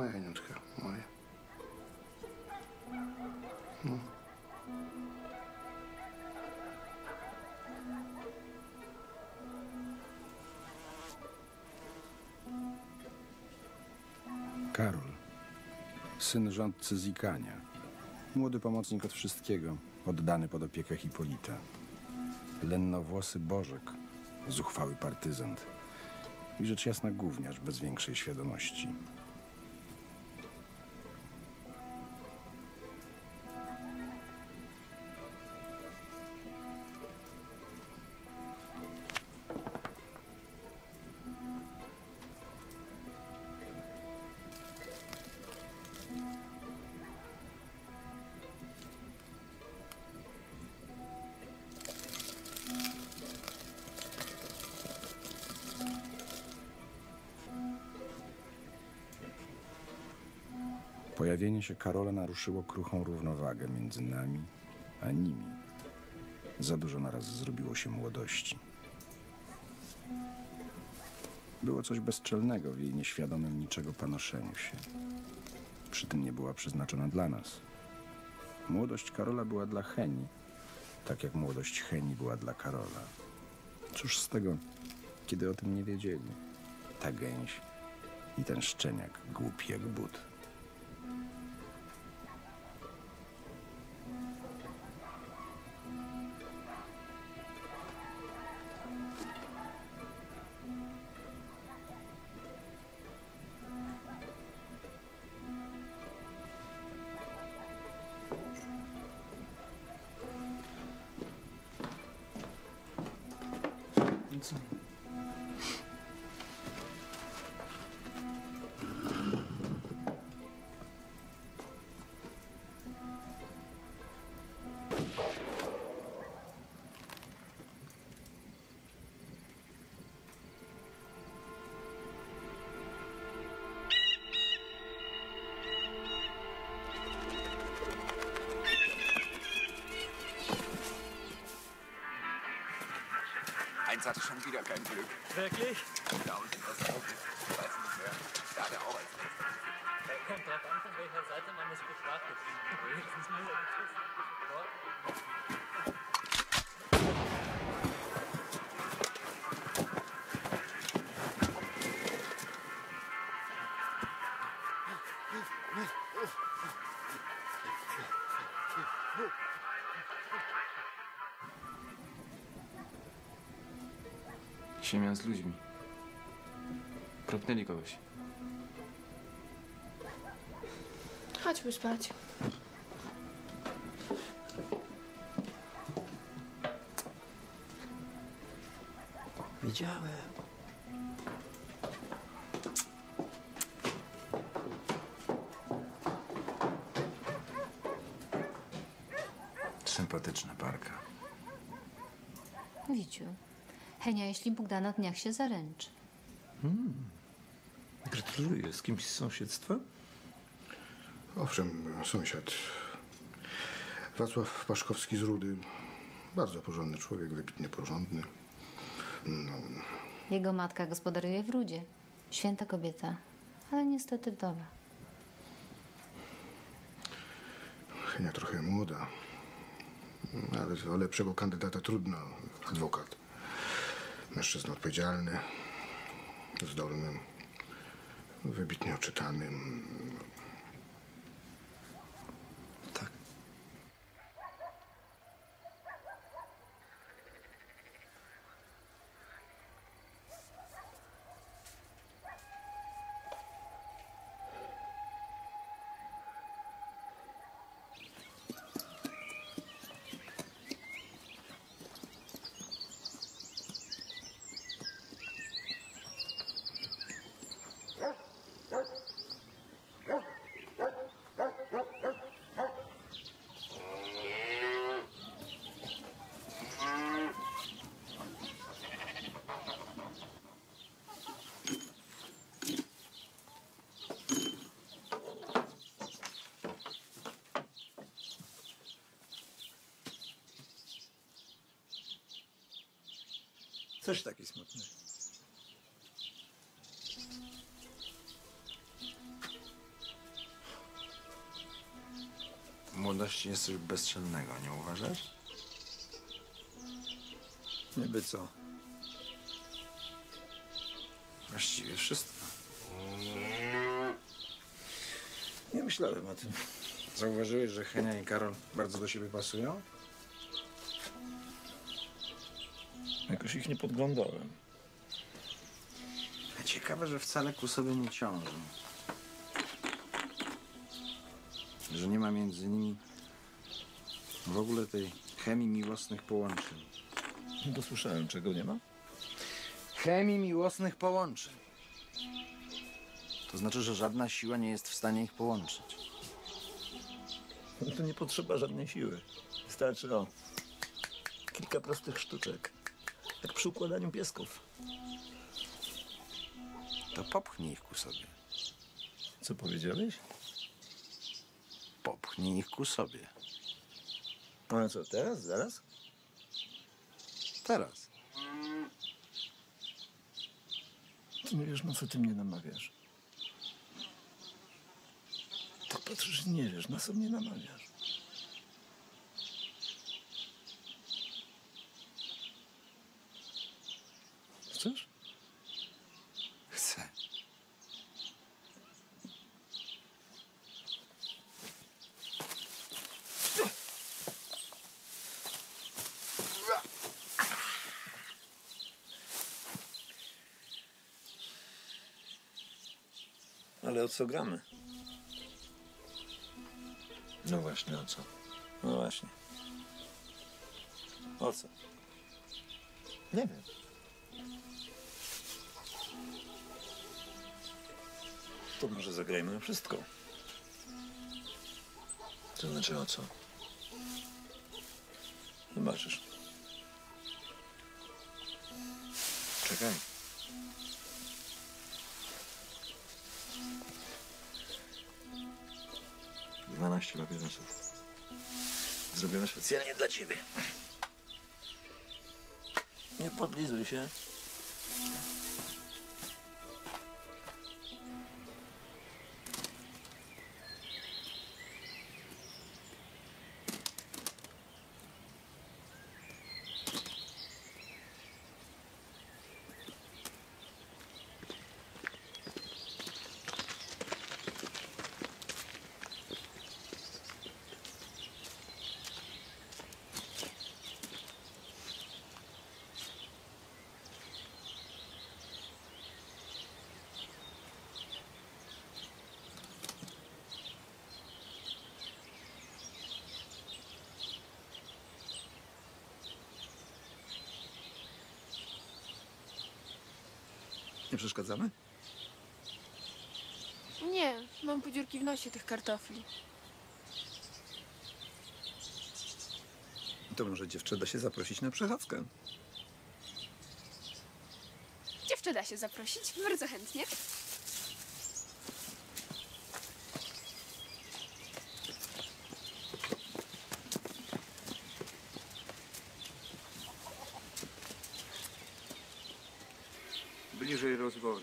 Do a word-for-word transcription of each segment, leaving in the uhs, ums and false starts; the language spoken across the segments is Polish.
Moje, Heniuczka, moje. No. Karol, syn rządcy Zikania. Młody pomocnik od wszystkiego, oddany pod opiekę Hipolita. Lennowłosy Bożek, zuchwały partyzant i rzecz jasna gówniarz bez większej świadomości. Pojawienie się Karola naruszyło kruchą równowagę między nami a nimi. Za dużo naraz zrobiło się młodości. Było coś bezczelnego w jej nieświadomym niczego panoszeniu się. Przy tym nie była przeznaczona dla nas. Młodość Karola była dla Heni, tak jak młodość Heni była dla Karola. Cóż z tego, kiedy o tym nie wiedzieli. Ta gęś i ten szczeniak głupi jak but. Co? Eins hatte schon wieder kein Glück. Wirklich? Da unten was drauf ist. Ich weiß nicht mehr. Da hat er auch als letztes. Kommt drauf an, von welcher Seite man es betrachtet. Wenigstens muss er Siemian z ludźmi. Propnęli kogoś. Chodźmy spać. Widziałem. Sympatyczna parka. Wiciu, Henia, jeśli Bóg da, na dniach się zaręczy. Hmm. Gratuluję. Z kimś z sąsiedztwa? Owszem, sąsiad. Wacław Paszkowski z Rudy. Bardzo porządny człowiek, wybitnie porządny. No. Jego matka gospodaruje w Rudzie. Święta kobieta, ale niestety wdowa. Henia trochę młoda, ale o lepszego kandydata trudno. Adwokat. Mężczyzna odpowiedzialny, zdolny, wybitnie oczytanym. Tak. Coś taki smutny. młodości jest coś bezczelnego, nie uważasz? Niby co? Właściwie wszystko. Nie myślałem o tym. Zauważyłeś, że Henia i Karol bardzo do siebie pasują? Jakoś ich nie podglądałem. Ciekawe, że wcale ku sobie nie ciążą. Że nie ma między nimi w ogóle tej chemii miłosnych połączeń. Nie dosłyszałem, czego nie ma? Chemii miłosnych połączeń. To znaczy, że żadna siła nie jest w stanie ich połączyć. No to nie potrzeba żadnej siły. Wystarczy o kilka prostych sztuczek. Jak przy układaniu piesków. To popchnij ich ku sobie. Co powiedziałeś? Popchnij ich ku sobie. No a co, teraz? Zaraz? Teraz. Ty nie wiesz, na co ty mnie namawiasz. Tak patrzysz i nie wiesz, na co mnie namawiasz. Chcesz? Chcę. Ale o co gramy? No właśnie, o co? No właśnie. O co? Nie wiem. To może zagrajmy na wszystko. To znaczy o co? Zobaczysz. Czekaj. Dwanaście papierosów. Zrobione specjalnie dla ciebie. Nie podlizuj się. Nie przeszkadzamy? Nie, mam podziurki w nosie tych kartofli. To może dziewczę da się zaprosić na przechadzkę. Dziewczę da się zaprosić, bardzo chętnie. Bliżej rozwoju.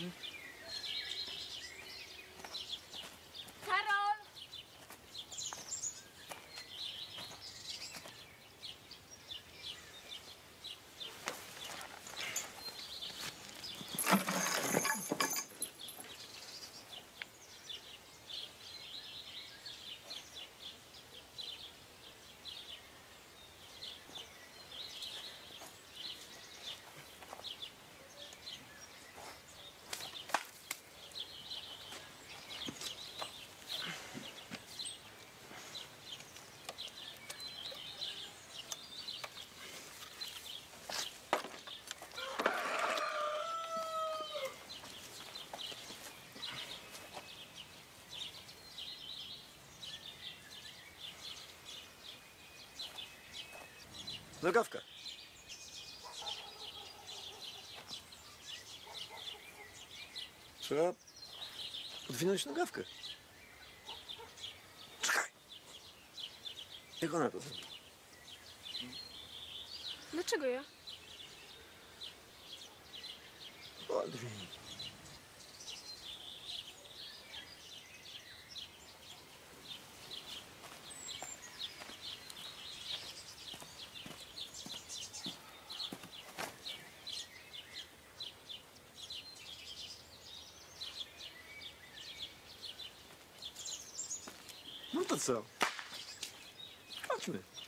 Karol! Nogawka. Trzeba podwinąć nogawkę. Czekaj. Jak ona to zrobi? Dlaczego ja? Podwin. No to co? Chodźmy.